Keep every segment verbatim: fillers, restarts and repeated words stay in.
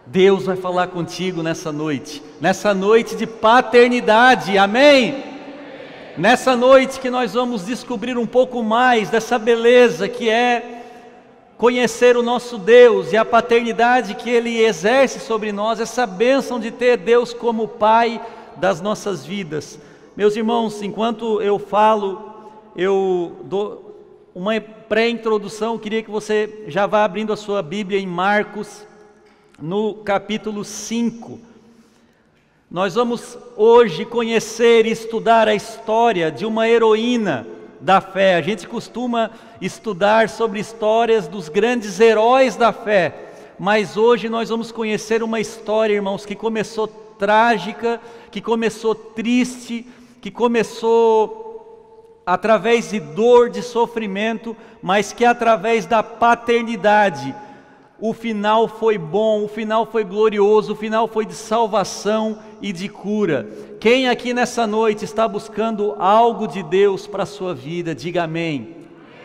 Deus vai falar contigo nessa noite, nessa noite de paternidade, amém? Nessa noite que nós vamos descobrir um pouco mais dessa beleza que é conhecer o nosso Deus e a paternidade que Ele exerce sobre nós, essa bênção de ter Deus como Pai das nossas vidas. Meus irmãos, enquanto eu falo, eu dou uma pré-introdução, queria que você já vá abrindo a sua Bíblia em Marcos, no capítulo cinco. Nós vamos hoje conhecer e estudar a história de uma heroína da fé. A gente costuma estudar sobre histórias dos grandes heróis da fé, mas hoje nós vamos conhecer uma história, irmãos, que começou trágica, que começou triste, que começou através de dor, de sofrimento, mas que através da paternidade o final foi bom, o final foi glorioso, o final foi de salvação e de cura. Quem aqui nessa noite está buscando algo de Deus para a sua vida, diga amém.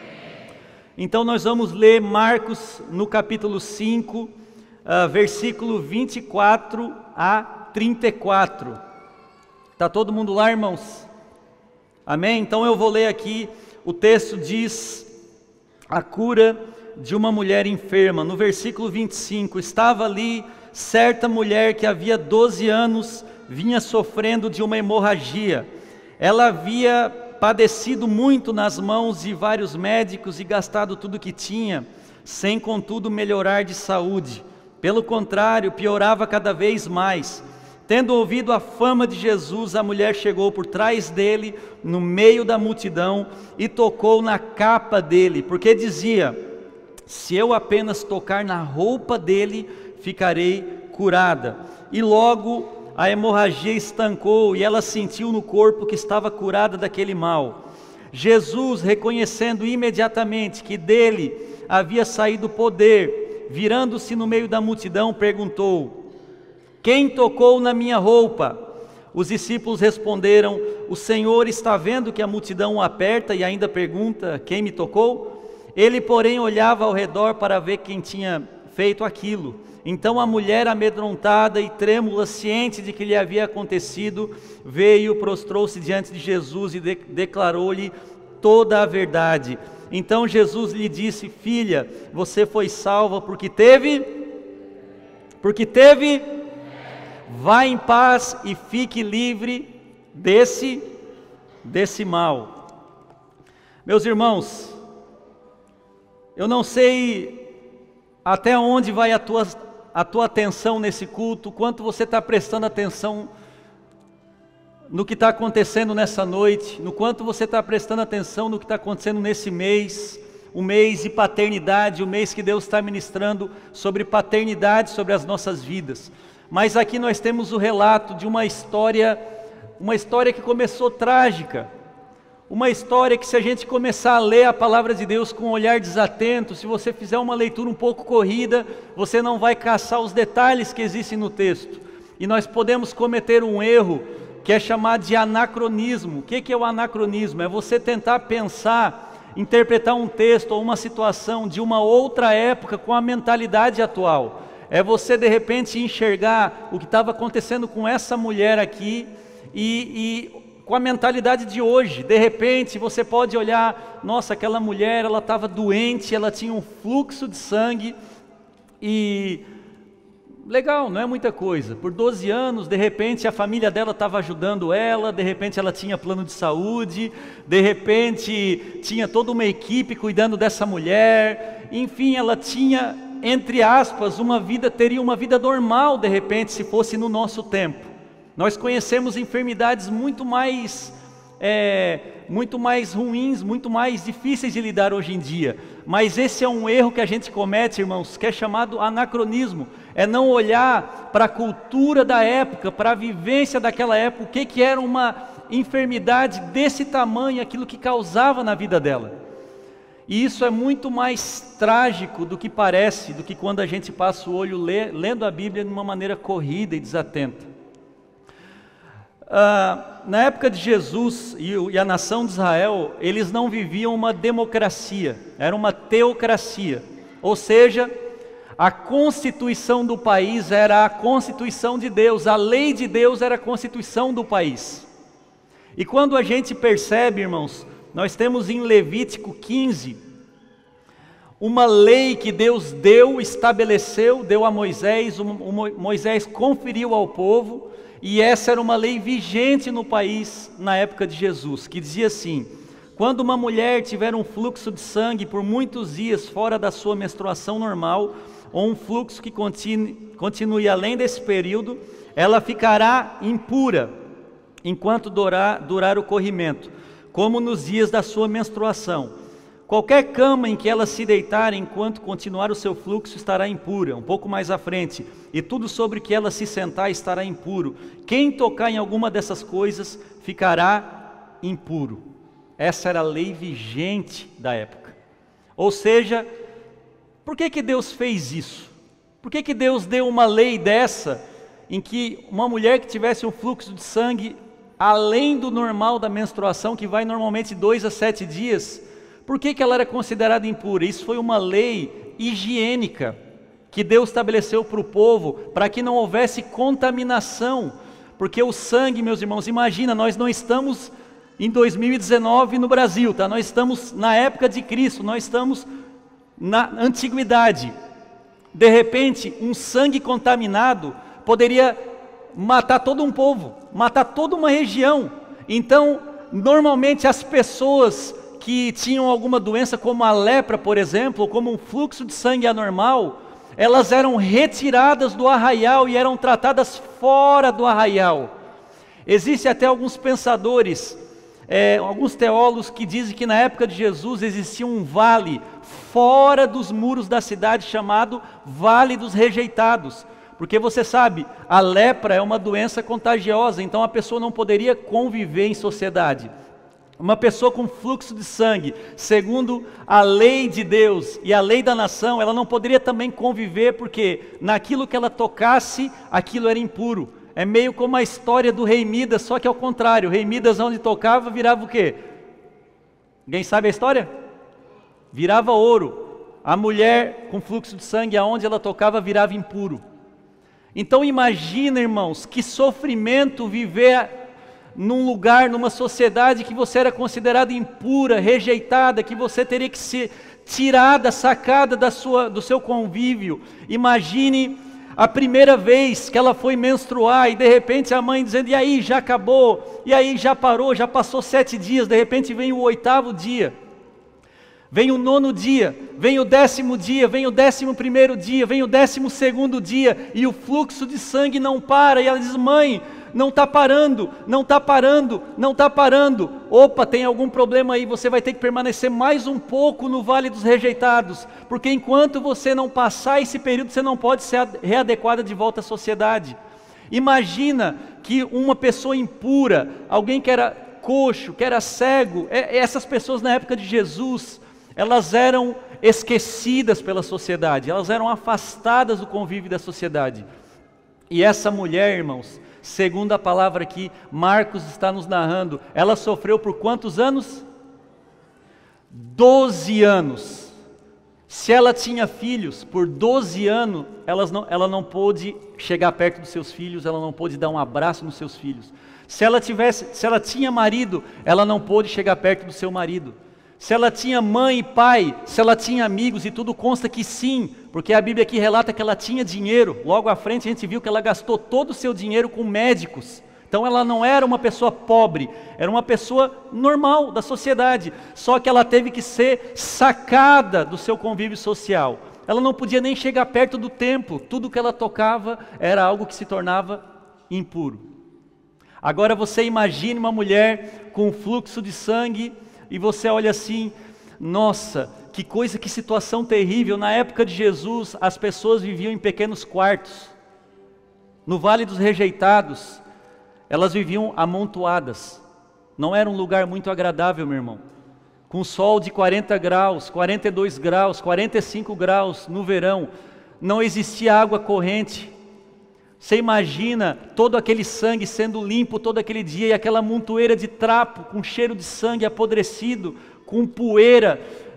Então nós vamos ler Marcos no capítulo cinco, uh, versículo vinte e quatro a trinta e quatro. Está todo mundo lá, irmãos? Amém? Então eu vou ler aqui, o texto diz: a cura de uma mulher enferma. No versículo vinte e cinco, estava ali certa mulher que havia doze anos vinha sofrendo de uma hemorragia. Ela havia padecido muito nas mãos de vários médicos e gastado tudo que tinha, sem contudo melhorar de saúde. Pelo contrário, piorava cada vez mais. Tendo ouvido a fama de Jesus, a mulher chegou por trás dele, no meio da multidão, e tocou na capa dele, porque dizia: se eu apenas tocar na roupa dele, ficarei curada. E logo a hemorragia estancou e ela sentiu no corpo que estava curada daquele mal. Jesus, reconhecendo imediatamente que dele havia saído poder, virando-se no meio da multidão, perguntou: quem tocou na minha roupa? Os discípulos responderam: o Senhor está vendo que a multidão o aperta e ainda pergunta: quem me tocou? Ele, porém, olhava ao redor para ver quem tinha feito aquilo. Então a mulher, amedrontada e trêmula, ciente de que lhe havia acontecido, veio, prostrou-se diante de Jesus e de declarou-lhe toda a verdade. Então Jesus lhe disse: filha, você foi salva porque teve, porque teve, vá em paz e fique livre desse, desse mal. Meus irmãos, eu não sei até onde vai a tua, a tua atenção nesse culto, quanto você está prestando atenção no que está acontecendo nessa noite, no quanto você está prestando atenção no que está acontecendo nesse mês, o mês de paternidade, o mês que Deus está ministrando sobre paternidade, sobre as nossas vidas. Mas aqui nós temos o relato de uma história, uma história que começou trágica. Uma história que, se a gente começar a ler a palavra de Deus com um olhar desatento, se você fizer uma leitura um pouco corrida, você não vai caçar os detalhes que existem no texto. E nós podemos cometer um erro que é chamado de anacronismo. O que é o anacronismo? É você tentar pensar, interpretar um texto ou uma situação de uma outra época com a mentalidade atual. É você de repente enxergar o que estava acontecendo com essa mulher aqui e... e com a mentalidade de hoje. De repente você pode olhar: nossa, aquela mulher, ela estava doente, ela tinha um fluxo de sangue e legal, não é muita coisa, por doze anos, de repente a família dela estava ajudando ela, de repente ela tinha plano de saúde, de repente tinha toda uma equipe cuidando dessa mulher, enfim, ela tinha, entre aspas, uma vida, teria uma vida normal de repente, se fosse no nosso tempo. Nós conhecemos enfermidades muito mais, é, muito mais ruins, muito mais difíceis de lidar hoje em dia. Mas esse é um erro que a gente comete, irmãos, que é chamado anacronismo. É não olhar para a cultura da época, para a vivência daquela época, o que, que era uma enfermidade desse tamanho, aquilo que causava na vida dela. E isso é muito mais trágico do que parece, do que quando a gente passa o olho lê, lendo a Bíblia de uma maneira corrida e desatenta. Ah, na época de Jesus e, e a nação de Israel, eles não viviam uma democracia, era uma teocracia, ou seja, A constituição do país era a constituição de Deus, a lei de Deus era a constituição do país. E quando a gente percebe, irmãos, nós temos em Levítico quinze, uma lei que Deus deu, estabeleceu, deu a Moisés, o Moisés conferiu ao povo, e essa era uma lei vigente no país na época de Jesus, que dizia assim: quando uma mulher tiver um fluxo de sangue por muitos dias fora da sua menstruação normal, ou um fluxo que continue, continue além desse período, ela ficará impura, enquanto durar, durar o corrimento, como nos dias da sua menstruação. Qualquer cama em que ela se deitar enquanto continuar o seu fluxo estará impura, um pouco mais à frente, e tudo sobre que ela se sentar estará impuro. Quem tocar em alguma dessas coisas ficará impuro. Essa era a lei vigente da época. Ou seja, por que que Deus fez isso? Por que que Deus deu uma lei dessa, em que uma mulher que tivesse um fluxo de sangue além do normal da menstruação, que vai normalmente dois a sete dias, por que que ela era considerada impura? Isso foi uma lei higiênica que Deus estabeleceu para o povo, para que não houvesse contaminação, porque o sangue, meus irmãos, imagina, nós não estamos em dois mil e dezenove no Brasil, tá? Nós estamos na época de Cristo, nós estamos na antiguidade. De repente, um sangue contaminado poderia matar todo um povo, matar toda uma região. Então, normalmente as pessoas que tinham alguma doença como a lepra, por exemplo, ou como um fluxo de sangue anormal, elas eram retiradas do arraial e eram tratadas fora do arraial. Existem até alguns pensadores, é, alguns teólogos que dizem que na época de Jesus existia um vale fora dos muros da cidade chamado Vale dos Rejeitados, porque você sabe, a lepra é uma doença contagiosa, então a pessoa não poderia conviver em sociedade. Uma pessoa com fluxo de sangue, segundo a lei de Deus e a lei da nação, ela não poderia também conviver, porque naquilo que ela tocasse, aquilo era impuro. É meio como a história do rei Midas, só que ao contrário. O rei Midas, onde tocava, virava o quê? Alguém sabe a história? Virava ouro. A mulher com fluxo de sangue, aonde ela tocava, virava impuro. Então imagina, irmãos, que sofrimento viver num lugar, numa sociedade que você era considerada impura, rejeitada, que você teria que ser tirada, sacada da sua, do seu convívio. Imagine a primeira vez que ela foi menstruar e de repente a mãe dizendo: e aí, já acabou? E aí, já parou? Já passou sete dias, de repente vem o oitavo dia, vem o nono dia, vem o décimo dia, vem o décimo primeiro dia, vem o décimo segundo dia, e o fluxo de sangue não para, e ela diz: mãe, não está parando, não está parando, não está parando. Opa, tem algum problema aí, você vai ter que permanecer mais um pouco no Vale dos Rejeitados, porque enquanto você não passar esse período, você não pode ser readequada de volta à sociedade. Imagina que uma pessoa impura, alguém que era coxo, que era cego, essas pessoas na época de Jesus, elas eram esquecidas pela sociedade, elas eram afastadas do convívio da sociedade. E essa mulher, irmãos, segundo a palavra que Marcos está nos narrando, ela sofreu por quantos anos? doze anos. Se ela tinha filhos, por doze anos, elas não, ela não pôde chegar perto dos seus filhos, ela não pôde dar um abraço nos seus filhos. Se ela tivesse, se ela tinha marido, ela não pôde chegar perto do seu marido. Se ela tinha mãe e pai, se ela tinha amigos, e tudo consta que sim, porque a Bíblia aqui relata que ela tinha dinheiro. Logo à frente a gente viu que ela gastou todo o seu dinheiro com médicos. Então ela não era uma pessoa pobre, era uma pessoa normal da sociedade, só que ela teve que ser sacada do seu convívio social. Ela não podia nem chegar perto do templo, tudo que ela tocava era algo que se tornava impuro. Agora você imagine uma mulher com fluxo de sangue, e você olha assim: nossa, que coisa, que situação terrível. Na época de Jesus, as pessoas viviam em pequenos quartos. No Vale dos Rejeitados, elas viviam amontoadas. Não era um lugar muito agradável, meu irmão. Com sol de quarenta graus, quarenta e dois graus, quarenta e cinco graus no verão. Não existia água corrente. Você imagina todo aquele sangue sendo limpo todo aquele dia, e aquela montoeira de trapo com cheiro de sangue apodrecido, com poeira,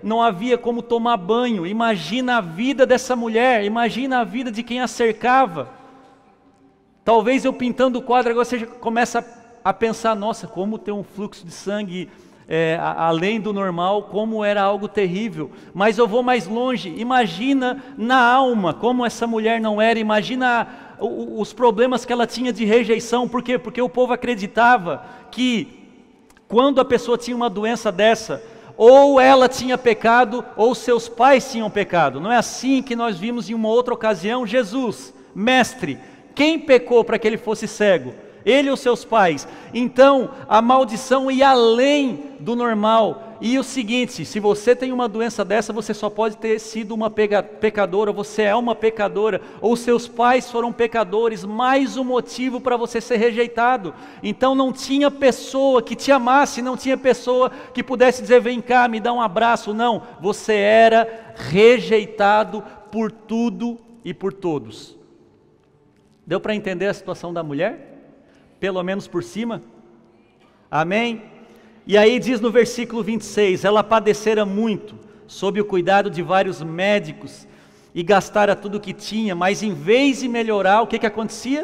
não havia como tomar banho. Imagina a vida dessa mulher, imagina a vida de quem a cercava. Talvez eu pintando o quadro agora você começa a pensar, nossa, como ter um fluxo de sangue é, a, além do normal, como era algo terrível. Mas eu vou mais longe, imagina na alma como essa mulher não era, imagina os problemas que ela tinha de rejeição. Por quê? Porque o povo acreditava que quando a pessoa tinha uma doença dessa, ou ela tinha pecado, ou seus pais tinham pecado. Não é assim que nós vimos em uma outra ocasião Jesus, mestre, quem pecou para que ele fosse cego? Ele ou seus pais? Então a maldição ia além do normal. E o seguinte, se você tem uma doença dessa, você só pode ter sido uma pecadora, você é uma pecadora, ou seus pais foram pecadores, mais um motivo para você ser rejeitado. Então não tinha pessoa que te amasse, não tinha pessoa que pudesse dizer, vem cá, me dá um abraço. Não, você era rejeitado por tudo e por todos. Deu para entender a situação da mulher? Pelo menos por cima? Amém? E aí diz no versículo vinte e seis, ela padecera muito, sob o cuidado de vários médicos, e gastara tudo o que tinha, mas em vez de melhorar, o que que acontecia?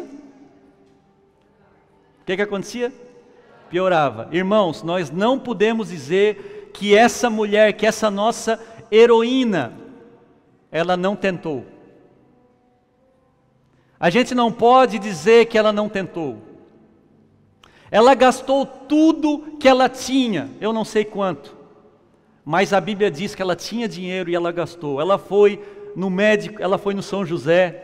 O que que acontecia? Piorava. Irmãos, nós não podemos dizer que essa mulher, que essa nossa heroína, ela não tentou. A gente não pode dizer que ela não tentou. Ela gastou tudo que ela tinha, eu não sei quanto, mas a Bíblia diz que ela tinha dinheiro e ela gastou. Ela foi no médico, ela foi no São José,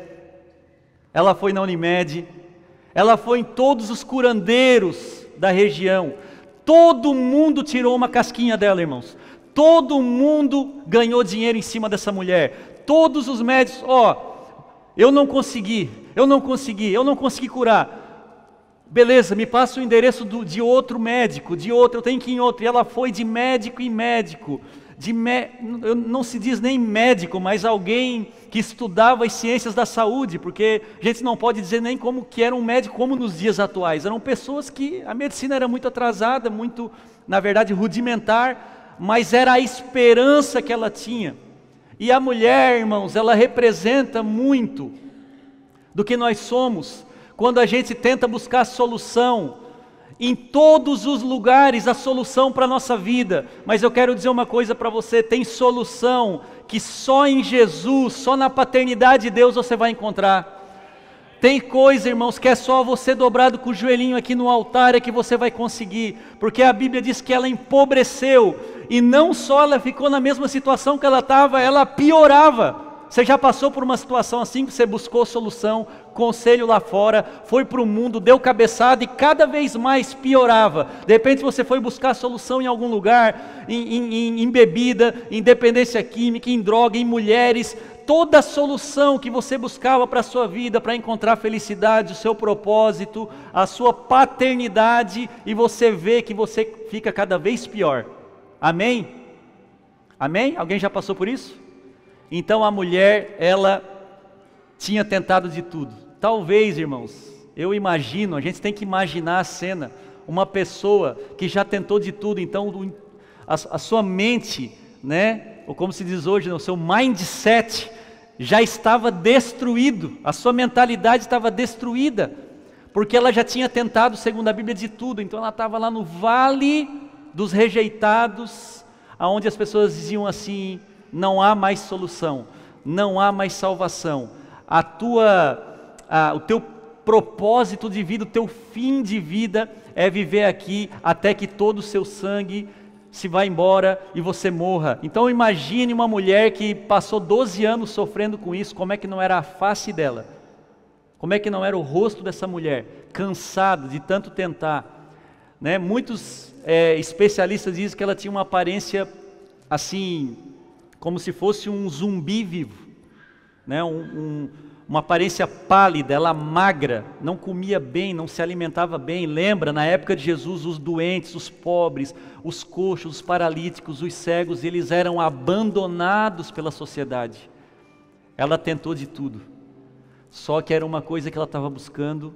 ela foi na Unimed, ela foi em todos os curandeiros da região. Todo mundo tirou uma casquinha dela, irmãos. Todo mundo ganhou dinheiro em cima dessa mulher. Todos os médicos, ó, oh, eu não consegui, eu não consegui, eu não consegui curar. Beleza, me passa o endereço do, de outro médico, de outro, eu tenho que ir em outro. E ela foi de médico em médico, de me, não se diz nem médico, mas alguém que estudava as ciências da saúde, porque a gente não pode dizer nem como que era um médico como nos dias atuais. Eram pessoas que a medicina era muito atrasada, muito, na verdade, rudimentar, mas era a esperança que ela tinha. E a mulher, irmãos, ela representa muito do que nós somos. Quando a gente tenta buscar solução, em todos os lugares a solução para a nossa vida, mas eu quero dizer uma coisa para você, tem solução que só em Jesus, só na paternidade de Deus você vai encontrar. Tem coisa, irmãos, que é só você dobrado com o joelhinho aqui no altar é que você vai conseguir, porque a Bíblia diz que ela empobreceu, e não só ela ficou na mesma situação que ela estava, ela piorava. Você já passou por uma situação assim, que você buscou solução, conselho lá fora, foi para o mundo, deu cabeçada e cada vez mais piorava. De repente você foi buscar solução em algum lugar, em, em, em bebida, em dependência química, em droga, em mulheres. Toda a solução que você buscava para a sua vida, para encontrar felicidade, o seu propósito, a sua paternidade, e você vê que você fica cada vez pior. Amém? Amém? Alguém já passou por isso? Então a mulher, ela tinha tentado de tudo. Talvez, irmãos, eu imagino, a gente tem que imaginar a cena, uma pessoa que já tentou de tudo, então a, a sua mente, né, ou como se diz hoje, o seu mindset já estava destruído, a sua mentalidade estava destruída, porque ela já tinha tentado, segundo a Bíblia, de tudo. Então ela estava lá no vale dos rejeitados, aonde as pessoas diziam assim: não há mais solução, não há mais salvação, a tua, a, o teu propósito de vida, o teu fim de vida é viver aqui até que todo o seu sangue se vá embora e você morra. Então imagine uma mulher que passou doze anos sofrendo com isso, como é que não era a face dela, como é que não era o rosto dessa mulher, cansado de tanto tentar, né? Muitos é, especialistas dizem que ela tinha uma aparência assim, como se fosse um zumbi vivo, né? um, um, uma aparência pálida, ela magra, não comia bem, não se alimentava bem. Lembra, na época de Jesus, os doentes, os pobres, os coxos, os paralíticos, os cegos, eles eram abandonados pela sociedade. Ela tentou de tudo, só que era uma coisa que ela estava buscando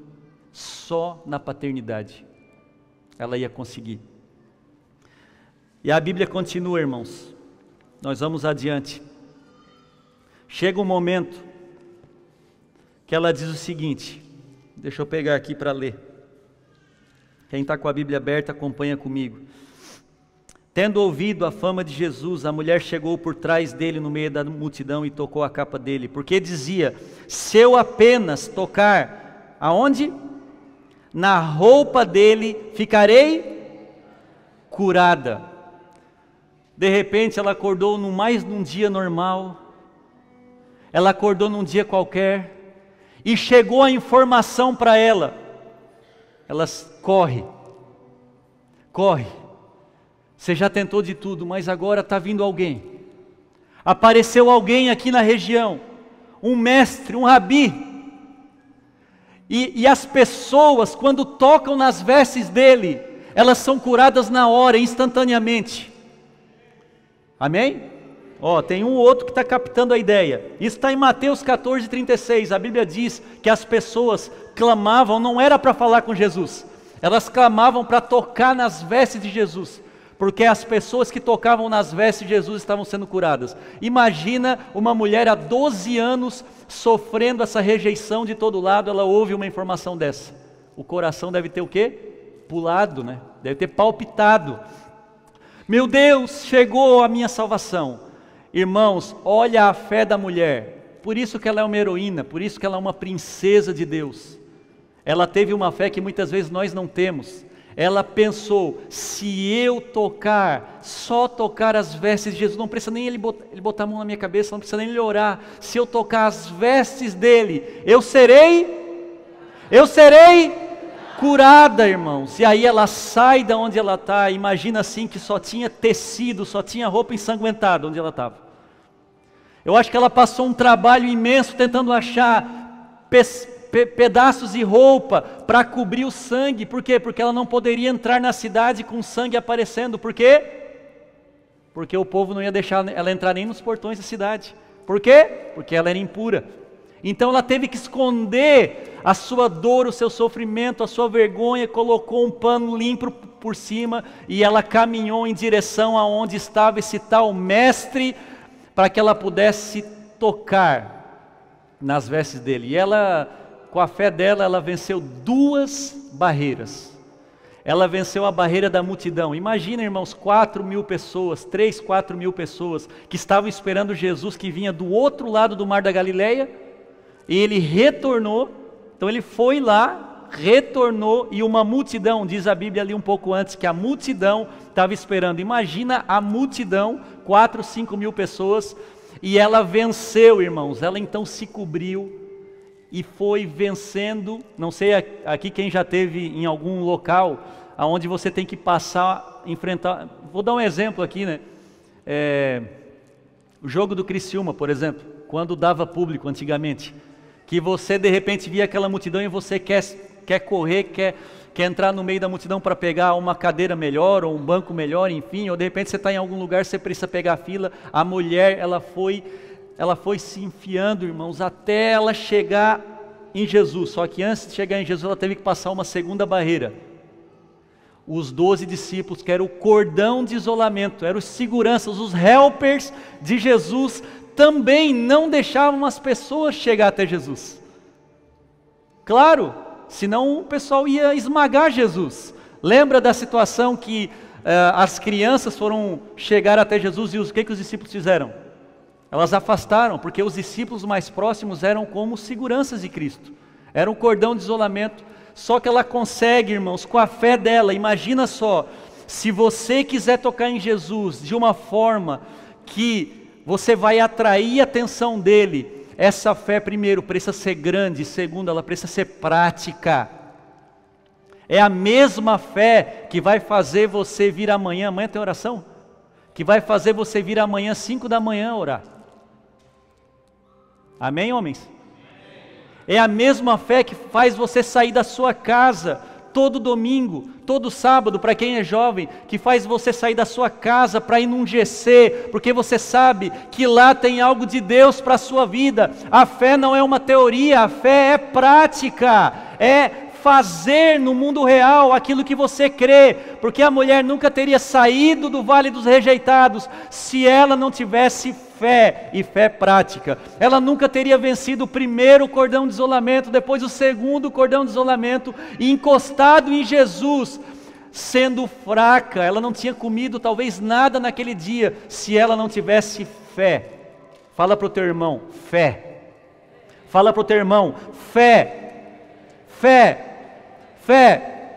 só na paternidade, ela ia conseguir. E a Bíblia continua, irmãos. Nós vamos adiante. Chega um momento que ela diz o seguinte, deixa eu pegar aqui para ler. Quem está com a Bíblia aberta, acompanha comigo. Tendo ouvido a fama de Jesus, a mulher chegou por trás dele no meio da multidão e tocou a capa dele, porque dizia, se eu apenas tocar, aonde? Na roupa dele, ficarei curada. De repente ela acordou no mais num dia normal, ela acordou num dia qualquer, e chegou a informação para ela, ela corre, corre, você já tentou de tudo, mas agora está vindo alguém, apareceu alguém aqui na região, um mestre, um rabi, e, e as pessoas quando tocam nas vestes dele, elas são curadas na hora, instantaneamente. Amém? Ó, tem um outro que está captando a ideia. Isso está em Mateus quatorze, trinta e seis. A Bíblia diz que as pessoas clamavam, não era para falar com Jesus, elas clamavam para tocar nas vestes de Jesus, porque as pessoas que tocavam nas vestes de Jesus estavam sendo curadas. Imagina uma mulher há doze anos sofrendo essa rejeição de todo lado, ela ouve uma informação dessa. O coração deve ter o quê? Pulado, né? Deve ter palpitado. Meu Deus, chegou a minha salvação. Irmãos, olha a fé da mulher. Por isso que ela é uma heroína, por isso que ela é uma princesa de Deus. Ela teve uma fé que muitas vezes nós não temos. Ela pensou, se eu tocar, só tocar as vestes de Jesus, não precisa nem ele botar, ele botar a mão na minha cabeça, não precisa nem ele orar. Se eu tocar as vestes dele, eu serei, eu serei curada, irmãos. E aí ela sai da onde ela está. Imagina assim que só tinha tecido, só tinha roupa ensanguentada onde ela estava. Eu acho que ela passou um trabalho imenso tentando achar pe pe pedaços de roupa para cobrir o sangue. Por quê? Porque ela não poderia entrar na cidade com sangue aparecendo. Por quê? Porque o povo não ia deixar ela entrar nem nos portões da cidade. Por quê? Porque ela era impura. Então ela teve que esconder a sua dor, o seu sofrimento, a sua vergonha, colocou um pano limpo por cima e ela caminhou em direção aonde estava esse tal mestre, para que ela pudesse tocar nas vestes dele. E ela, com a fé dela, ela venceu duas barreiras. Ela venceu a barreira da multidão. Imagina, irmãos, quatro mil pessoas, três, quatro mil pessoas que estavam esperando Jesus, que vinha do outro lado do mar da Galileia. E ele retornou, então ele foi lá, retornou, e uma multidão, diz a Bíblia ali um pouco antes, que a multidão estava esperando. Imagina a multidão, quatro, cinco mil pessoas, e ela venceu, irmãos. Ela então se cobriu e foi vencendo. Não sei aqui quem já teve em algum local, onde você tem que passar, enfrentar. Vou dar um exemplo aqui, né? É, o jogo do Criciúma, por exemplo, quando dava público antigamente, que você de repente via aquela multidão e você quer, quer correr, quer, quer entrar no meio da multidão para pegar uma cadeira melhor, ou um banco melhor, enfim, ou de repente você está em algum lugar, você precisa pegar a fila. A mulher, ela foi, ela foi se enfiando, irmãos, até ela chegar em Jesus. Só que antes de chegar em Jesus, ela teve que passar uma segunda barreira. Os doze discípulos, que era o cordão de isolamento, eram os seguranças, os helpers de Jesus, também não deixavam as pessoas chegar até Jesus. Claro, senão o pessoal ia esmagar Jesus. Lembra da situação que uh, as crianças foram chegar até Jesus e os, o que, que os discípulos fizeram? Elas afastaram, porque os discípulos mais próximos eram como seguranças de Cristo. Era um cordão de isolamento. Só que ela consegue, irmãos, com a fé dela. Imagina só, se você quiser tocar em Jesus de uma forma que você vai atrair a atenção dele, essa fé, primeiro, precisa ser grande, segundo, ela precisa ser prática. É a mesma fé que vai fazer você vir amanhã, amanhã tem oração? Que vai fazer você vir amanhã, cinco da manhã, orar. Amém, homens? É a mesma fé que faz você sair da sua casa todo domingo, todo sábado, para quem é jovem, que faz você sair da sua casa para ir num G C, porque você sabe que lá tem algo de Deus para a sua vida. A fé não é uma teoria, a fé é prática, é fazer no mundo real aquilo que você crê, porque a mulher nunca teria saído do vale dos rejeitados se ela não tivesse fé e fé prática. Ela nunca teria vencido o primeiro cordão de isolamento, depois o segundo cordão de isolamento, e encostado em Jesus, sendo fraca. Ela não tinha comido talvez nada naquele dia, se ela não tivesse fé. Fala para o teu irmão, fé. Fala para o teu irmão, fé, fé, fé.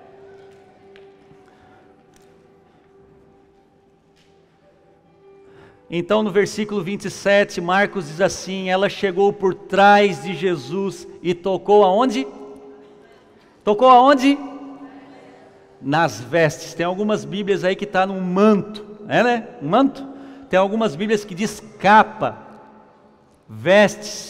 Então no versículo vinte e sete, Marcos diz assim: ela chegou por trás de Jesus e tocou aonde? Tocou aonde? Nas vestes. Tem algumas bíblias aí que está num manto, é né? Um manto? Tem algumas bíblias que diz capa, vestes.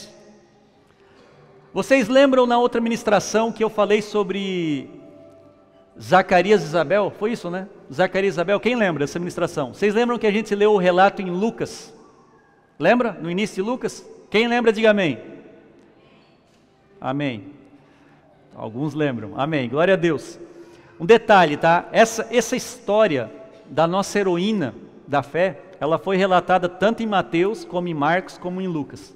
Vocês lembram na outra ministração que eu falei sobre Zacarias e Isabel? Foi isso, né? Zacarias e Isabel, quem lembra dessa ministração? Vocês lembram que a gente leu o relato em Lucas? Lembra? No início de Lucas? Quem lembra, diga amém. Amém. Alguns lembram. Amém. Glória a Deus. Um detalhe, tá? Essa, essa história da nossa heroína da fé, ela foi relatada tanto em Mateus, como em Marcos, como em Lucas.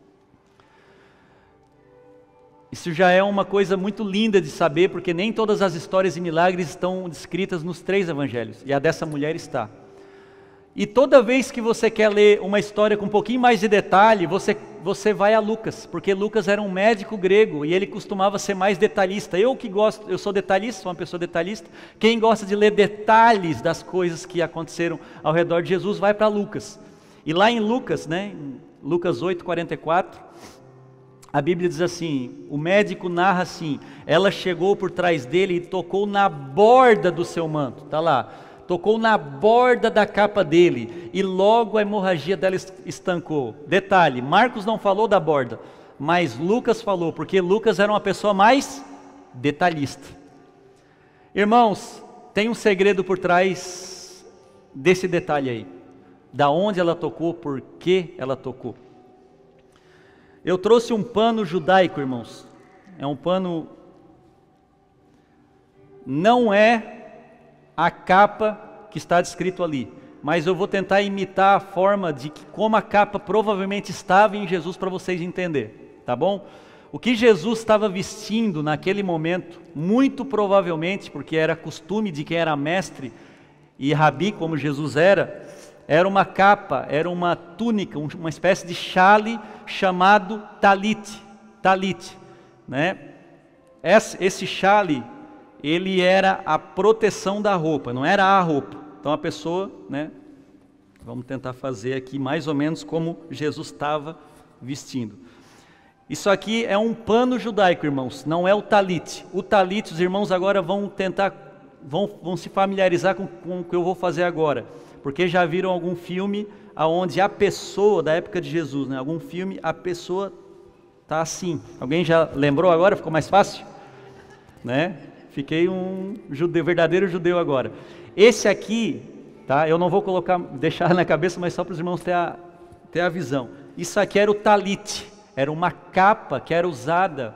Isso já é uma coisa muito linda de saber, porque nem todas as histórias de milagres estão descritas nos três evangelhos, e a dessa mulher está. E toda vez que você quer ler uma história com um pouquinho mais de detalhe, você, você vai a Lucas, porque Lucas era um médico grego, e ele costumava ser mais detalhista. Eu que gosto, eu sou detalhista, sou uma pessoa detalhista. Quem gosta de ler detalhes das coisas que aconteceram ao redor de Jesus, vai para Lucas. E lá em Lucas, né, Lucas oito, quarenta e quatro, a Bíblia diz assim, o médico narra assim: ela chegou por trás dele e tocou na borda do seu manto, está lá, tocou na borda da capa dele, e logo a hemorragia dela estancou. Detalhe, Marcos não falou da borda, mas Lucas falou, porque Lucas era uma pessoa mais detalhista. Irmãos, tem um segredo por trás desse detalhe aí, da onde ela tocou, por que ela tocou. Eu trouxe um pano judaico, irmãos. É um pano, não é a capa que está descrito ali, mas eu vou tentar imitar a forma de que, como a capa provavelmente estava em Jesus, para vocês entenderem, tá bom? O que Jesus estava vestindo naquele momento, muito provavelmente, porque era costume de quem era mestre e rabi, como Jesus era, era uma capa, era uma túnica, uma espécie de chale chamado talit, talit, né? Esse, esse chale, ele era a proteção da roupa, não era a roupa. Então a pessoa, né? Vamos tentar fazer aqui mais ou menos como Jesus estava vestindo. Isso aqui é um pano judaico, irmãos, não é o talit. O talit, os irmãos agora vão tentar, vão, vão se familiarizar com, com o que eu vou fazer agora. Porque já viram algum filme onde a pessoa, da época de Jesus, né? Algum filme, a pessoa está assim. Alguém já lembrou agora? Ficou mais fácil? Né? Fiquei um judeu, verdadeiro judeu agora. Esse aqui, tá? Eu não vou colocar, deixar na cabeça, mas só para os irmãos ter a, ter a visão. Isso aqui era o talit, era uma capa que era usada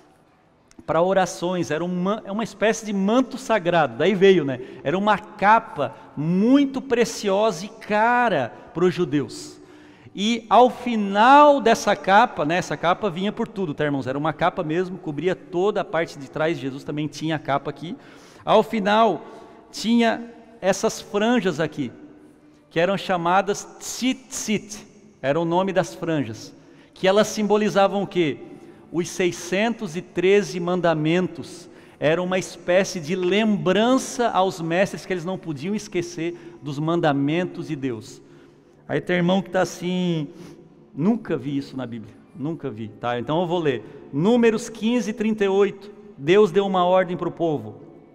para orações, era uma, uma espécie de manto sagrado, daí veio, né? Era uma capa muito preciosa e cara para os judeus. E ao final dessa capa, né? Essa capa vinha por tudo, tá, irmãos? Era uma capa mesmo, cobria toda a parte de trás. Jesus também tinha a capa aqui. Ao final tinha essas franjas aqui, que eram chamadas tzitzit, era o nome das franjas, que elas simbolizavam o quê? Os seiscentos e treze mandamentos. Era uma espécie de lembrança aos mestres que eles não podiam esquecer dos mandamentos de Deus. Aí tem irmão que está assim, nunca vi isso na Bíblia, nunca vi, tá? Então eu vou ler, Números quinze, trinta e oito, Deus deu uma ordem para o povo: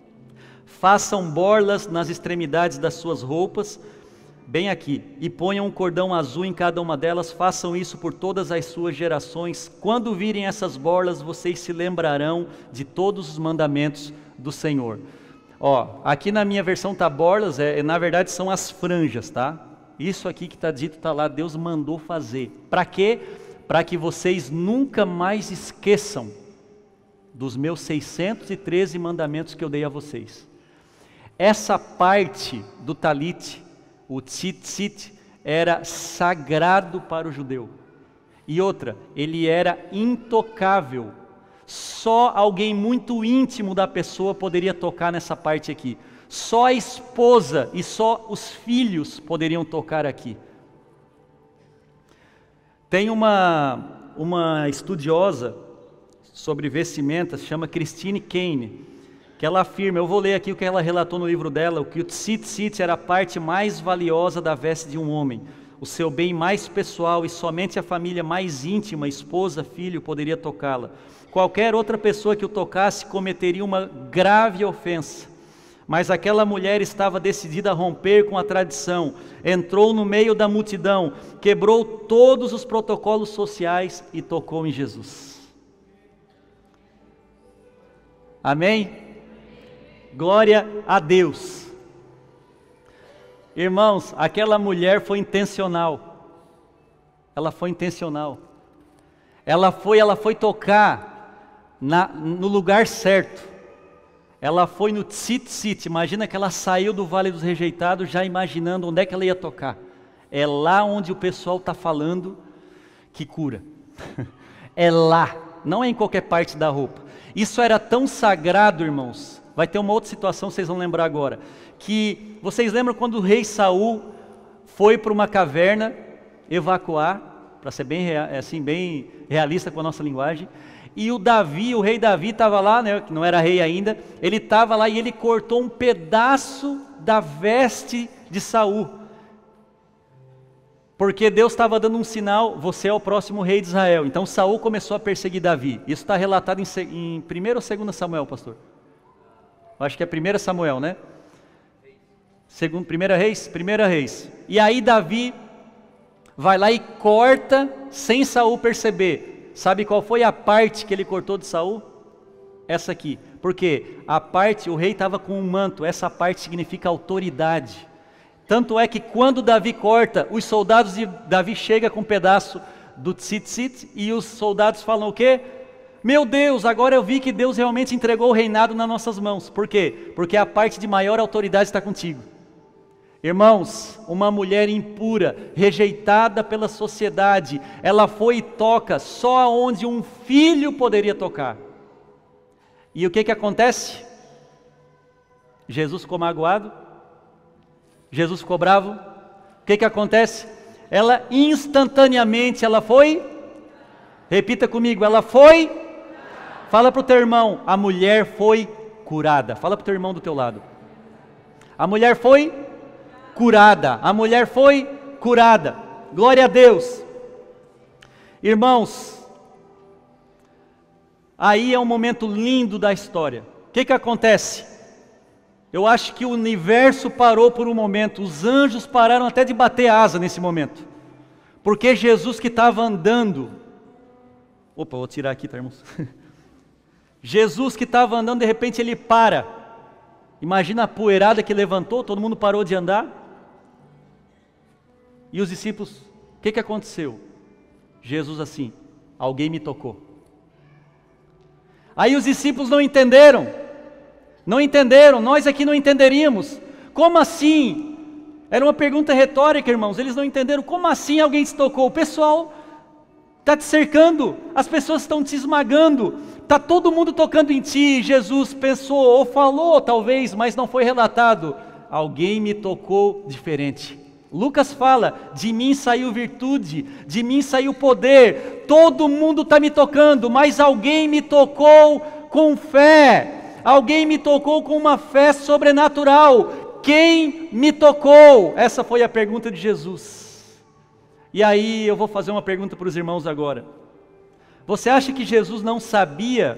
façam borlas nas extremidades das suas roupas, bem aqui, e ponham um cordão azul em cada uma delas, façam isso por todas as suas gerações. Quando virem essas borlas, vocês se lembrarão de todos os mandamentos do Senhor. Ó, aqui na minha versão tá borlas, é, na verdade são as franjas, tá? Isso aqui que está dito, está lá, Deus mandou fazer. Para quê? Para que vocês nunca mais esqueçam dos meus seiscentos e treze mandamentos que eu dei a vocês. Essa parte do talit, o tzitzit, era sagrado para o judeu. E outra, ele era intocável. Só alguém muito íntimo da pessoa poderia tocar nessa parte aqui. Só a esposa e só os filhos poderiam tocar aqui. Tem uma, uma estudiosa sobre vestimentas, chama Christine Kane, que ela afirma, eu vou ler aqui o que ela relatou no livro dela, que o tzitzit era a parte mais valiosa da veste de um homem, o seu bem mais pessoal, e somente a família mais íntima, esposa, filho, poderia tocá-la. Qualquer outra pessoa que o tocasse cometeria uma grave ofensa. Mas aquela mulher estava decidida a romper com a tradição, entrou no meio da multidão, quebrou todos os protocolos sociais e tocou em Jesus. Amém? Glória a Deus. Irmãos, aquela mulher foi intencional. Ela foi intencional. Ela foi, ela foi tocar na, no lugar certo. Ela foi no tzitzit. Imagina que ela saiu do Vale dos Rejeitados já imaginando onde é que ela ia tocar. É lá onde o pessoal está falando que cura. É lá, não é em qualquer parte da roupa. Isso era tão sagrado, irmãos. Vai ter uma outra situação, vocês vão lembrar agora. Que vocês lembram quando o rei Saul foi para uma caverna evacuar, para ser bem, assim, bem realista com a nossa linguagem. E o Davi, o rei Davi estava lá, né, que não era rei ainda, ele estava lá e ele cortou um pedaço da veste de Saul. Porque Deus estava dando um sinal, você é o próximo rei de Israel. Então Saul começou a perseguir Davi. Isso está relatado em, em primeiro ou segundo Samuel, pastor? Eu acho que é primeiro Samuel, né? Segundo, primeira Reis? Primeira Reis. E aí Davi vai lá e corta sem Saul perceber. Sabe qual foi a parte que ele cortou de Saul? Essa aqui. Porque a parte, o rei estava com um manto, essa parte significa autoridade. Tanto é que quando Davi corta, os soldados de Davi chegam com um pedaço do tzitzit e os soldados falam o quê? Meu Deus, agora eu vi que Deus realmente entregou o reinado nas nossas mãos. Por quê? Porque a parte de maior autoridade está contigo. Irmãos, uma mulher impura, rejeitada pela sociedade, ela foi e toca só onde um filho poderia tocar. E o que que acontece? Jesus ficou magoado? Jesus ficou bravo? O que que acontece? Ela instantaneamente, ela foi? Repita comigo, ela foi? Fala para o teu irmão, a mulher foi curada. Fala para o teu irmão do teu lado. A mulher foi curada. A mulher foi curada. Glória a Deus. Irmãos, aí é um momento lindo da história. O que que acontece? Eu acho que o universo parou por um momento. Os anjos pararam até de bater asa nesse momento. Porque Jesus que estava andando. Opa, vou tirar aqui, tá, irmãos? Jesus que estava andando, de repente ele para. Imagina a poeirada que levantou, todo mundo parou de andar. E os discípulos, o que que aconteceu? Jesus assim, alguém me tocou. Aí os discípulos não entenderam. Não entenderam, nós aqui não entenderíamos. Como assim? Era uma pergunta retórica, irmãos. Eles não entenderam. Como assim alguém te tocou? O pessoal está te cercando, as pessoas estão te esmagando, está todo mundo tocando em ti. Jesus pensou, ou falou talvez, mas não foi relatado. Alguém me tocou diferente. Lucas fala, de mim saiu virtude, de mim saiu poder, todo mundo está me tocando, mas alguém me tocou com fé. Alguém me tocou com uma fé sobrenatural. Quem me tocou? Essa foi a pergunta de Jesus. E aí eu vou fazer uma pergunta para os irmãos agora. Você acha que Jesus não sabia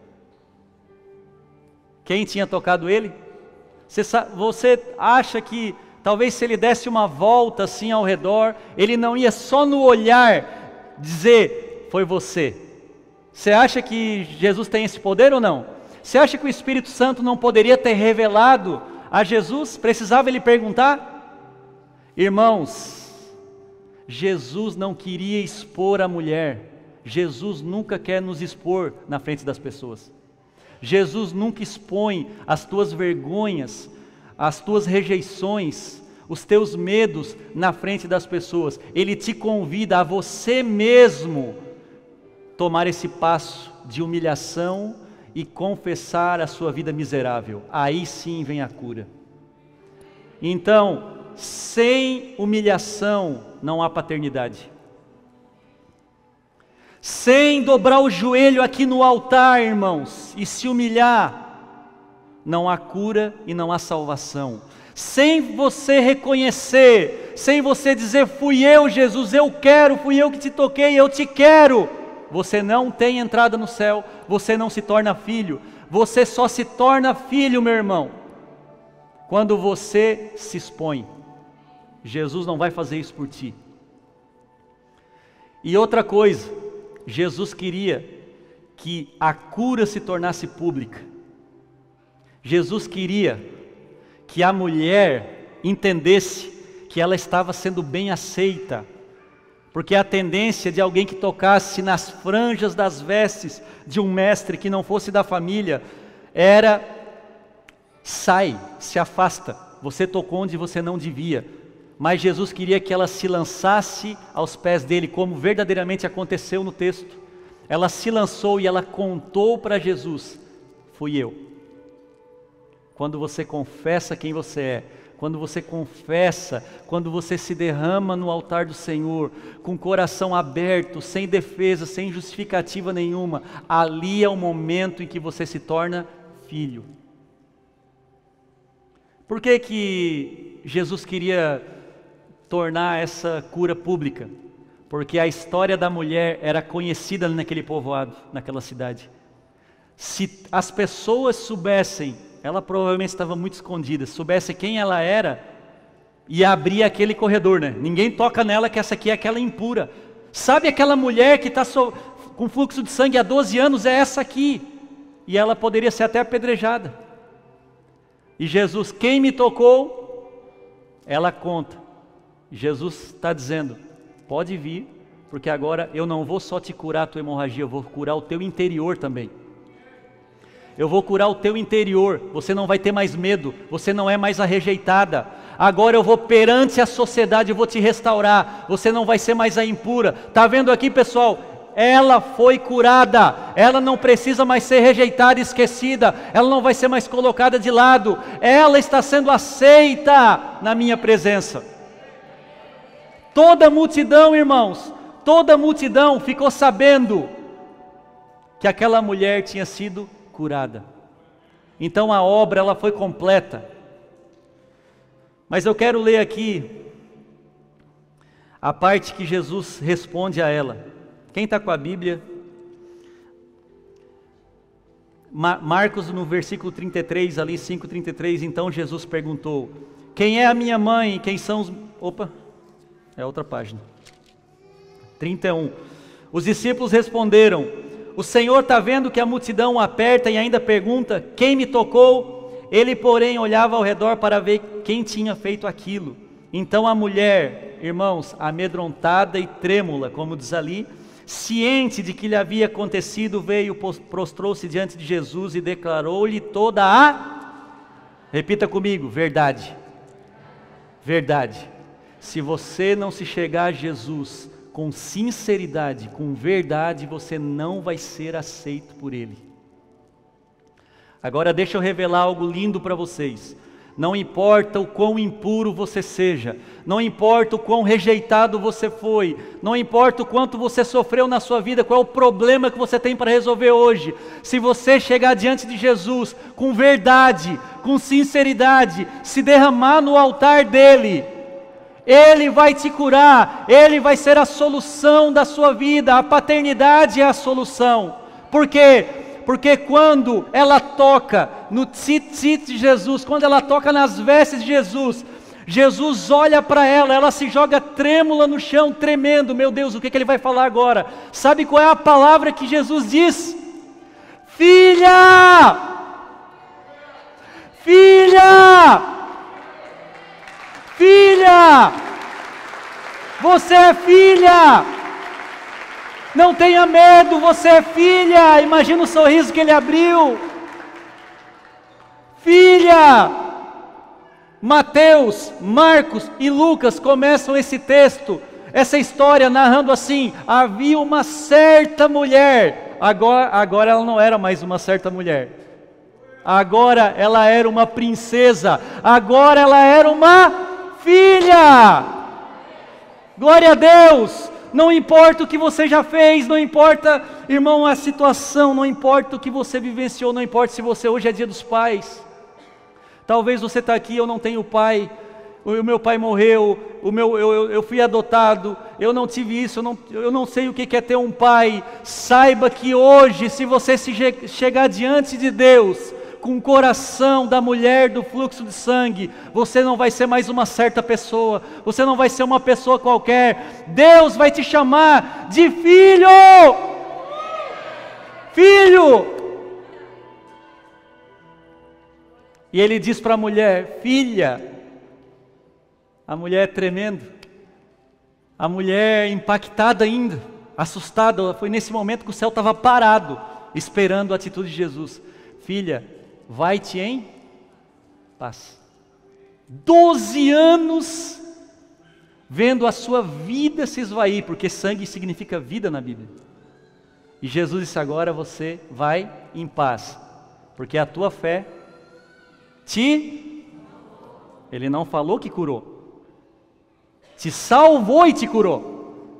quem tinha tocado ele? Você, você acha que talvez se ele desse uma volta assim ao redor, ele não ia só no olhar dizer, foi você? Você acha que Jesus tem esse poder ou não? Você acha que o Espírito Santo não poderia ter revelado a Jesus? Precisava ele perguntar? Irmãos, Jesus não queria expor a mulher. Jesus nunca quer nos expor na frente das pessoas. Jesus nunca expõe as tuas vergonhas, as tuas rejeições, os teus medos na frente das pessoas. Ele te convida a você mesmo tomar esse passo de humilhação e confessar a sua vida miserável. Aí sim vem a cura. Então, sem humilhação não há paternidade. Sem dobrar o joelho aqui no altar, irmãos, e se humilhar, não há cura e não há salvação. Sem você reconhecer, sem você dizer, fui eu, Jesus, eu quero, fui eu que te toquei, eu te quero, você não tem entrada no céu, você não se torna filho. Você só se torna filho, meu irmão, quando você se expõe. Jesus não vai fazer isso por ti. E outra coisa, Jesus queria que a cura se tornasse pública. Jesus queria que a mulher entendesse que ela estava sendo bem aceita, porque a tendência de alguém que tocasse nas franjas das vestes de um mestre que não fosse da família era: sai, se afasta, você tocou onde você não devia. Mas Jesus queria que ela se lançasse aos pés dele, como verdadeiramente aconteceu no texto. Ela se lançou e ela contou para Jesus: fui eu. Quando você confessa quem você é, quando você confessa, quando você se derrama no altar do Senhor, com o coração aberto, sem defesa, sem justificativa nenhuma, ali é o momento em que você se torna filho. Por que que Jesus queria tornar essa cura pública? Porque a história da mulher era conhecida naquele povoado, naquela cidade. Se as pessoas soubessem, ela provavelmente estava muito escondida, se soubesse quem ela era, ia abrir aquele corredor, né? Ninguém toca nela, que essa aqui é aquela impura. Sabe aquela mulher que está so, com fluxo de sangue há doze anos, é essa aqui. E ela poderia ser até apedrejada. E Jesus, quem me tocou? Ela conta. Jesus está dizendo, pode vir, porque agora eu não vou só te curar a tua hemorragia, eu vou curar o teu interior também. Eu vou curar o teu interior, você não vai ter mais medo, você não é mais a rejeitada. Agora eu vou perante a sociedade, eu vou te restaurar, você não vai ser mais a impura. Está vendo aqui, pessoal? Ela foi curada, ela não precisa mais ser rejeitada e esquecida, ela não vai ser mais colocada de lado, ela está sendo aceita na minha presença. Toda a multidão, irmãos, toda a multidão ficou sabendo que aquela mulher tinha sido curada. Então a obra ela foi completa. Mas eu quero ler aqui a parte que Jesus responde a ela. Quem está com a Bíblia? Ma- Marcos no versículo trinta e três, ali cinco, trinta e três, então Jesus perguntou: quem é a minha mãe? Quem são os... Opa, é outra página. trinta e um. Os discípulos responderam: o Senhor está vendo que a multidão o aperta e ainda pergunta, quem me tocou? Ele, porém, olhava ao redor para ver quem tinha feito aquilo. Então a mulher, irmãos, amedrontada e trêmula, como diz ali, ciente de que lhe havia acontecido, veio, prostrou-se diante de Jesus e declarou-lhe toda a... Repita comigo, verdade. Verdade. Se você não se chegar a Jesus com sinceridade, com verdade, você não vai ser aceito por Ele. Agora deixa eu revelar algo lindo para vocês. Não importa o quão impuro você seja, não importa o quão rejeitado você foi, não importa o quanto você sofreu na sua vida, qual é o problema que você tem para resolver hoje. Se você chegar diante de Jesus com verdade, com sinceridade, se derramar no altar dEle, Ele vai te curar, Ele vai ser a solução da sua vida, a paternidade é a solução. Por quê? Porque quando ela toca no tzitzit de Jesus, quando ela toca nas vestes de Jesus, Jesus olha para ela, ela se joga trêmula no chão, tremendo. Meu Deus, o que, que Ele vai falar agora? Sabe qual é a palavra que Jesus diz? Filha! Filha! Filha! Você é filha! Não tenha medo, você é filha! Imagina o sorriso que ele abriu. filha. Mateus, Marcos e Lucas começam esse texto, essa história narrando assim: havia uma certa mulher, agora, agora ela não era mais uma certa mulher, agora ela era uma princesa, agora ela era uma filha. Glória a Deus. Não importa o que você já fez, não importa, irmão, a situação, não importa o que você vivenciou, não importa se você hoje é dia dos pais. Talvez você está aqui, eu não tenho pai, o meu pai morreu, o meu, eu, eu, eu fui adotado, eu não tive isso, eu não, eu não sei o que é ter um pai. Saiba que hoje, se você se chegar diante de Deus com o coração da mulher do fluxo de sangue, você não vai ser mais uma certa pessoa, você não vai ser uma pessoa qualquer. Deus vai te chamar de filho. Filho. E ele diz para a mulher: filha. A mulher é tremendo, a mulher impactada ainda, assustada. Foi nesse momento que o céu estava parado, esperando a atitude de Jesus. Filha, vai-te em paz. Doze anos vendo a sua vida se esvair, porque sangue significa vida na Bíblia. E Jesus disse: agora você vai em paz, porque a tua fé te... Ele não falou que curou, te salvou e te curou.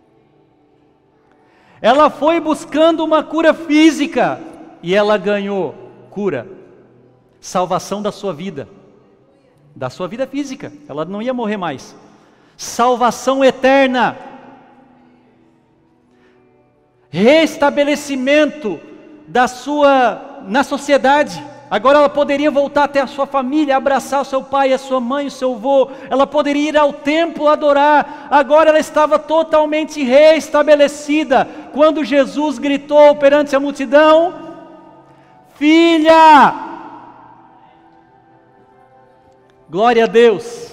Ela foi buscando uma cura física e ela ganhou cura, salvação da sua vida, da sua vida física, ela não ia morrer mais. Salvação eterna, restabelecimento da sua, na sociedade. Agora ela poderia voltar até a sua família, abraçar o seu pai, a sua mãe, o seu avô. Ela poderia ir ao templo adorar. Agora ela estava totalmente restabelecida. Quando Jesus gritou perante a multidão: filha! Glória a Deus.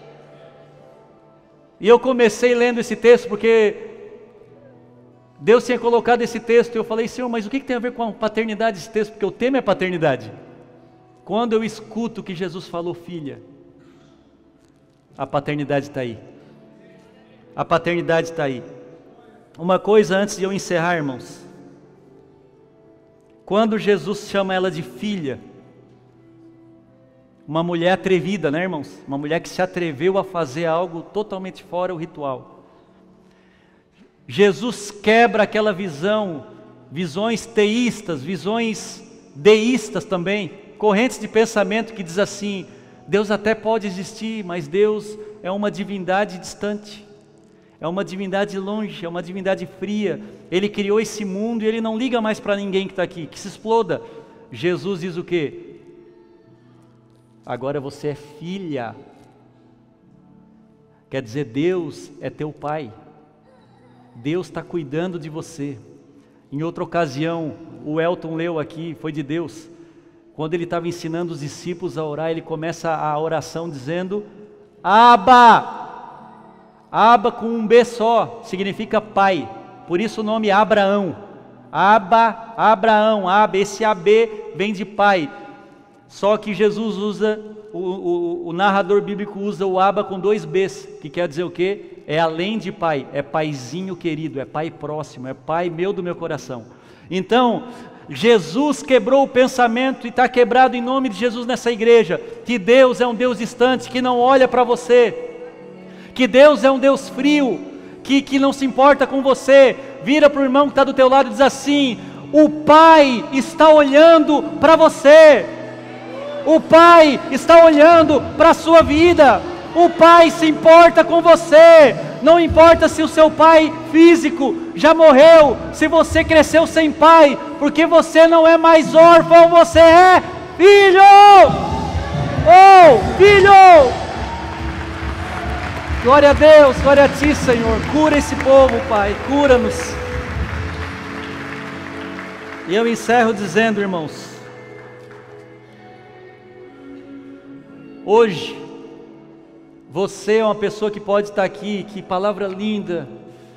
E eu comecei lendo esse texto porque Deus tinha colocado esse texto, e eu falei: Senhor, mas o que tem a ver com a paternidade esse texto? Porque o tema é paternidade. Quando eu escuto que Jesus falou filha, a paternidade está aí. A paternidade está aí. Uma coisa antes de eu encerrar, irmãos. Quando Jesus chama ela de filha, uma mulher atrevida, né, irmãos? Uma mulher que se atreveu a fazer algo totalmente fora do ritual. Jesus quebra aquela visão, visões teístas, visões deístas também, correntes de pensamento que diz assim: Deus até pode existir, mas Deus é uma divindade distante, é uma divindade longe, é uma divindade fria. Ele criou esse mundo e Ele não liga mais para ninguém que está aqui, que se exploda. Jesus diz o quê? Agora você é filha. Quer dizer, Deus é teu pai. Deus está cuidando de você. Em outra ocasião, o Elton leu aqui, foi de Deus. Quando ele estava ensinando os discípulos a orar, ele começa a oração dizendo: Abba. Abba com um B só, significa pai. Por isso o nome Abraão. Abba, Abraão, Abba, esse A B vem de pai. Só que Jesus usa, o, o, o narrador bíblico usa o Abba com dois B's, que quer dizer o quê? É além de pai, é paizinho querido, é pai próximo, é pai meu do meu coração. Então, Jesus quebrou o pensamento, e está quebrado em nome de Jesus nessa igreja, que Deus é um Deus distante, que não olha para você, que Deus é um Deus frio, que, que não se importa com você. Vira para o irmão que está do teu lado e diz assim: o Pai está olhando para você, o Pai está olhando para a sua vida, o Pai se importa com você. Não importa se o seu pai físico já morreu, se você cresceu sem pai, porque você não é mais órfão, você é filho! Oh, filho! Glória a Deus, glória a Ti, Senhor. Cura esse povo, Pai, cura-nos. E eu encerro dizendo, irmãos, hoje, você é uma pessoa que pode estar aqui, que palavra linda,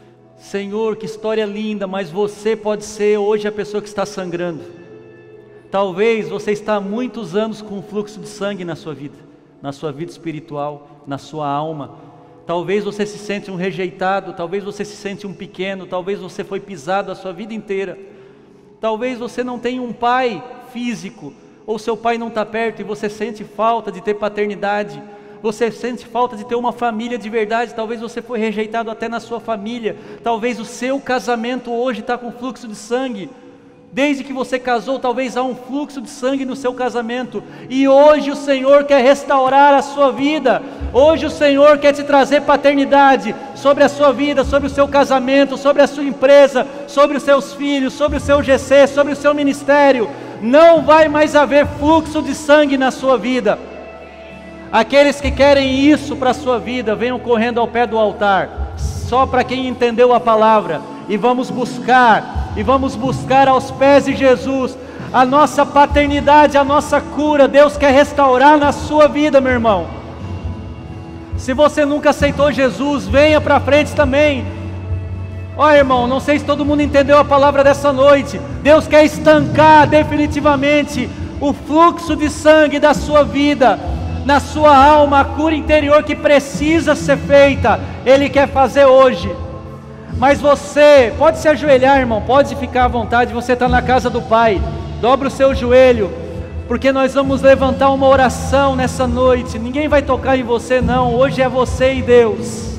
Senhor, que história linda, mas você pode ser hoje a pessoa que está sangrando. Talvez você está há muitos anos com um fluxo de sangue na sua vida, na sua vida espiritual, na sua alma. Talvez você se sente um rejeitado, talvez você se sente um pequeno, talvez você foi pisado a sua vida inteira. Talvez você não tenha um pai físico, ou seu pai não está perto e você sente falta de ter paternidade. Você sente falta de ter uma família de verdade. Talvez você foi rejeitado até na sua família. Talvez o seu casamento hoje está com fluxo de sangue. Desde que você casou, talvez há um fluxo de sangue no seu casamento, e hoje o Senhor quer restaurar a sua vida. Hoje o Senhor quer te trazer paternidade sobre a sua vida, sobre o seu casamento, sobre a sua empresa, sobre os seus filhos, sobre o seu G C, sobre o seu ministério. Não vai mais haver fluxo de sangue na sua vida. Aqueles que querem isso para a sua vida, venham correndo ao pé do altar, só para quem entendeu a palavra, e vamos buscar, e vamos buscar aos pés de Jesus, a nossa paternidade, a nossa cura. Deus quer restaurar na sua vida, meu irmão. Se você nunca aceitou Jesus, venha para frente também. Ó irmão, não sei se todo mundo entendeu a palavra dessa noite. Deus quer estancar definitivamente o fluxo de sangue da sua vida, na sua alma, a cura interior que precisa ser feita, Ele quer fazer hoje. Mas você, pode se ajoelhar, irmão, pode ficar à vontade, você está na casa do Pai, dobra o seu joelho, porque nós vamos levantar uma oração nessa noite. Ninguém vai tocar em você não, hoje é você e Deus,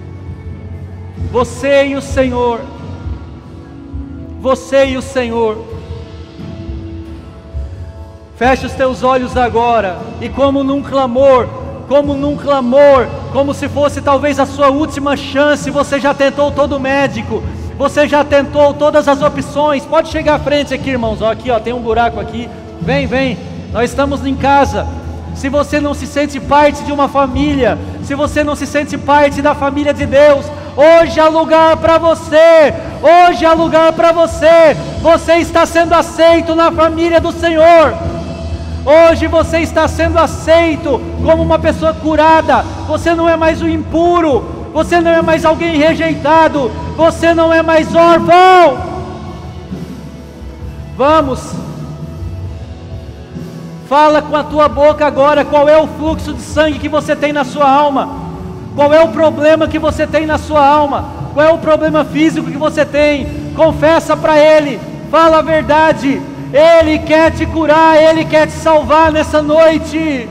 você e o Senhor, você e o Senhor. Feche os teus olhos agora, e como num clamor, como num clamor, como se fosse talvez a sua última chance, você já tentou todo médico, você já tentou todas as opções. Pode chegar à frente aqui, irmãos, ó, aqui ó, tem um buraco aqui, vem, vem, nós estamos em casa. Se você não se sente parte de uma família, se você não se sente parte da família de Deus, hoje há lugar para você, hoje há lugar para você, você está sendo aceito na família do Senhor. Hoje você está sendo aceito como uma pessoa curada. Você não é mais o impuro, você não é mais alguém rejeitado, você não é mais órfão. Vamos, fala com a tua boca agora, qual é o fluxo de sangue que você tem na sua alma, qual é o problema que você tem na sua alma, qual é o problema físico que você tem. Confessa para Ele, fala a verdade. Ele quer te curar, Ele quer te salvar nessa noite.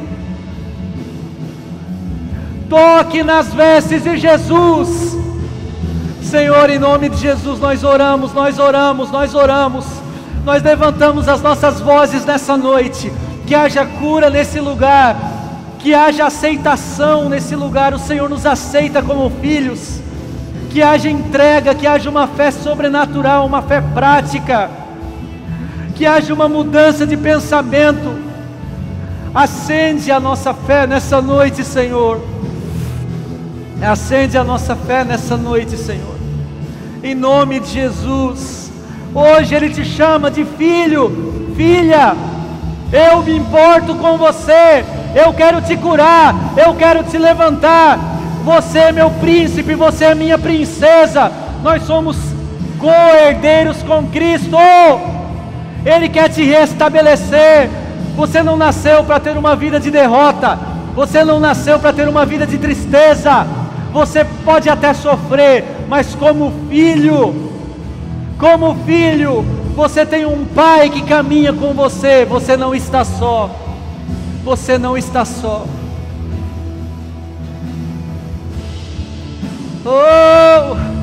Toque nas vestes de Jesus. Senhor, em nome de Jesus, nós oramos, nós oramos, nós oramos, nós levantamos as nossas vozes nessa noite. Que haja cura nesse lugar, que haja aceitação nesse lugar. O Senhor nos aceita como filhos. Que haja entrega, que haja uma fé sobrenatural, uma fé prática. Que haja uma mudança de pensamento. Acende a nossa fé nessa noite, Senhor. Acende a nossa fé nessa noite, Senhor. Em nome de Jesus. Hoje Ele te chama de filho, filha. Eu me importo com você. Eu quero te curar. Eu quero te levantar. Você é meu príncipe, você é minha princesa. Nós somos co-herdeiros com Cristo. Ele quer te restabelecer. Você não nasceu para ter uma vida de derrota. Você não nasceu para ter uma vida de tristeza. Você pode até sofrer, mas como filho, como filho, você tem um pai que caminha com você. Você não está só. Você não está só. Oh!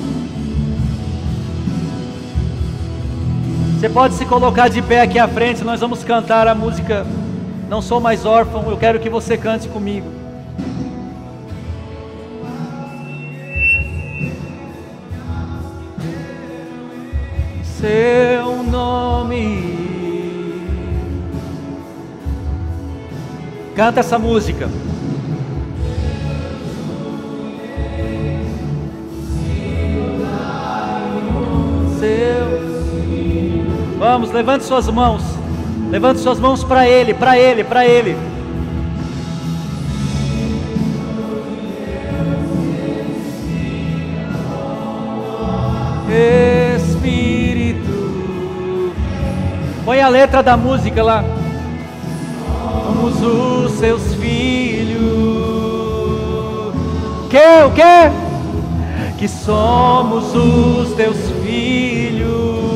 Você pode se colocar de pé aqui à frente. Nós vamos cantar a música Não Sou Mais Órfão. Eu quero que você cante comigo. Seu nome. Canta essa música. Seu. Vamos, levante suas mãos. Levante suas mãos para Ele, para Ele, para Ele. Espírito. Põe Põe a letra da música lá. Somos os seus filhos. Que, o quê? Que somos os teus filhos.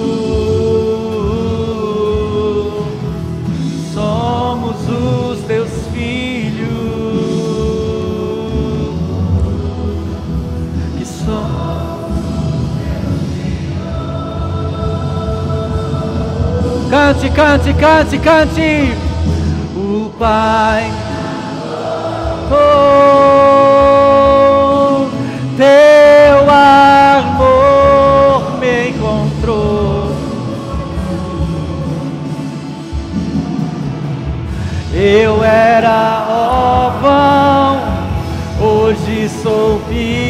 Somos os teus filhos. Que somos teus filhos. Cante, cante, cante, cante. O Pai, oh, teu amor me encontrou. Eu era órfão, hoje sou filho.